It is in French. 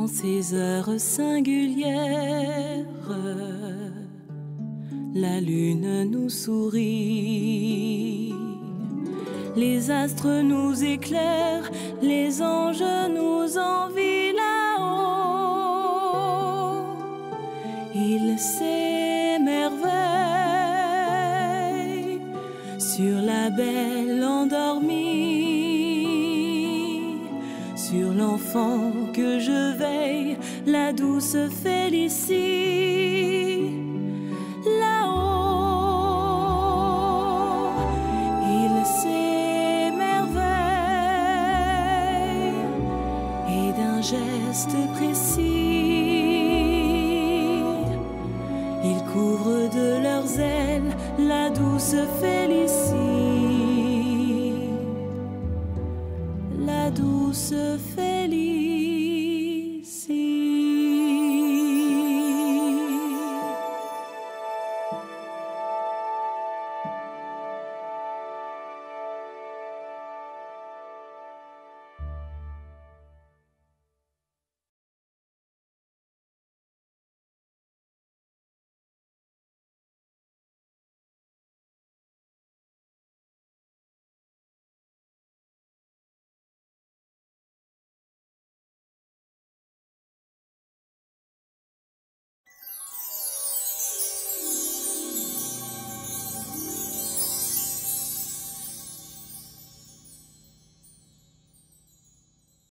En ces heures singulières, la lune nous sourit, les astres nous éclairent, les anges nous envient là-haut. Ils s'émerveillent sur la belle endormie, sur l'enfant que je veille, la douce Félicie. Là-haut, il s'émerveille et d'un geste précis, ils couvrent de leurs ailes la douce Félicie.